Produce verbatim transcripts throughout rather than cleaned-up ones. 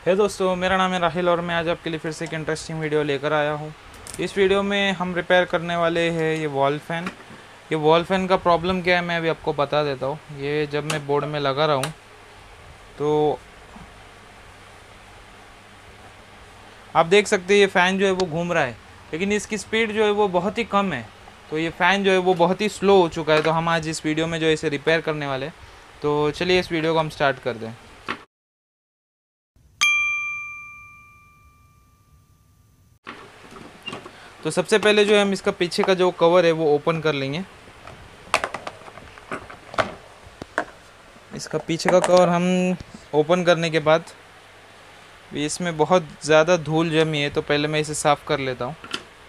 है दोस्तों, मेरा नाम है राहिल और मैं आज आपके लिए फिर से एक इंटरेस्टिंग वीडियो लेकर आया हूँ। इस वीडियो में हम रिपेयर करने वाले हैं ये वॉल फ़ैन। ये वॉल फ़ैन का प्रॉब्लम क्या है मैं अभी आपको बता देता हूँ। ये जब मैं बोर्ड में लगा रहा हूँ तो आप देख सकते हैं ये फ़ैन जो है वो घूम रहा है, लेकिन इसकी स्पीड जो है वो बहुत ही कम है। तो ये फ़ैन जो है वो बहुत ही स्लो हो चुका है। तो हम आज इस वीडियो में जो है इसे रिपेयर करने वाले हैं। तो चलिए इस वीडियो को हम स्टार्ट कर दें। तो सबसे पहले जो है हम इसका पीछे का जो कवर है वो ओपन कर लेंगे। इसका पीछे का कवर हम ओपन करने के बाद इसमें बहुत ज़्यादा धूल जमी है, तो पहले मैं इसे साफ़ कर लेता हूँ।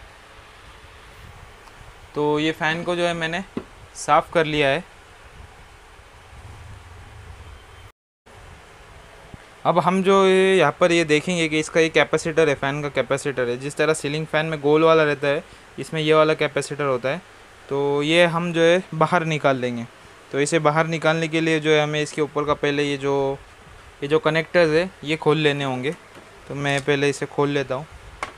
तो ये फ़ैन को जो है मैंने साफ़ कर लिया है। अब हम जो ये यहाँ पर ये देखेंगे कि इसका ये कैपेसिटर है, फ़ैन का कैपेसिटर है। जिस तरह सीलिंग फ़ैन में गोल वाला रहता है, इसमें ये वाला कैपेसिटर होता है। तो ये हम जो है बाहर निकाल देंगे। तो इसे बाहर निकालने के लिए जो है हमें इसके ऊपर का पहले ये जो ये जो कनेक्टर्स है ये खोल लेने होंगे। तो मैं पहले इसे खोल लेता हूँ।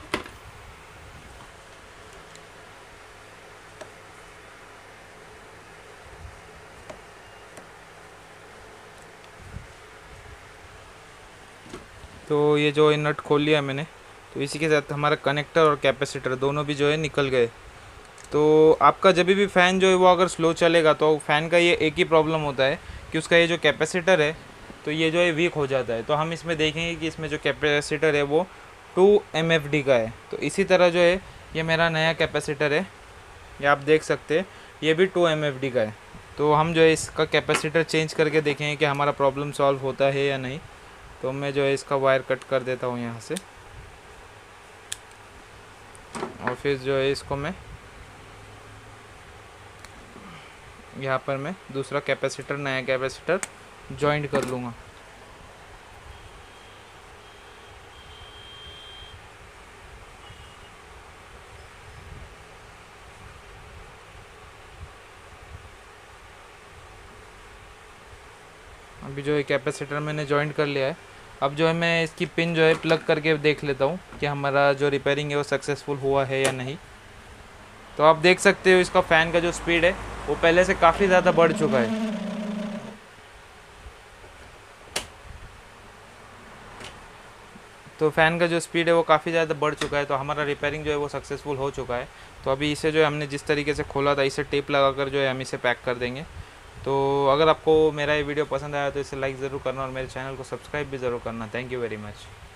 तो ये जो नट खोल लिया मैंने, तो इसी के साथ हमारा कनेक्टर और कैपेसिटर दोनों भी जो है निकल गए। तो आपका जब भी फ़ैन जो है वो अगर स्लो चलेगा तो फ़ैन का ये एक ही प्रॉब्लम होता है कि उसका ये जो कैपेसिटर है तो ये जो है वीक हो जाता है। तो हम इसमें देखेंगे कि इसमें जो कैपेसिटर है वो टू एम एफ डी का है। तो इसी तरह जो है ये मेरा नया कैपेसिटर है, ये आप देख सकते हैं, ये भी टू एम एफ डी का है। तो हम जो है इसका कैपेसिटर चेंज करके देखेंगे कि हमारा प्रॉब्लम सॉल्व होता है या नहीं। तो मैं जो है इसका वायर कट कर देता हूँ यहाँ से, और फिर जो है इसको मैं यहाँ पर मैं दूसरा कैपेसिटर नया कैपेसिटर जॉइंट कर लूँगा। अभी जो है कैपेसिटर मैंने जॉइंट कर लिया है। अब जो है मैं इसकी पिन जो है प्लग करके देख लेता हूँ कि हमारा जो रिपेयरिंग है वो सक्सेसफुल हुआ है या नहीं। तो आप देख सकते हो इसका फ़ैन का जो स्पीड है वो पहले से काफ़ी ज़्यादा बढ़ चुका है। तो फ़ैन का जो स्पीड है वो काफ़ी ज़्यादा बढ़ चुका है। तो हमारा रिपेयरिंग जो है वो सक्सेसफुल हो चुका है। तो अभी इसे जो है हमने जिस तरीके से खोला था इसे टेप लगाकर जो है हम इसे पैक कर देंगे। तो अगर आपको मेरा ये वीडियो पसंद आया तो इसे लाइक ज़रूर करना और मेरे चैनल को सब्सक्राइब भी ज़रूर करना। Thank you very much.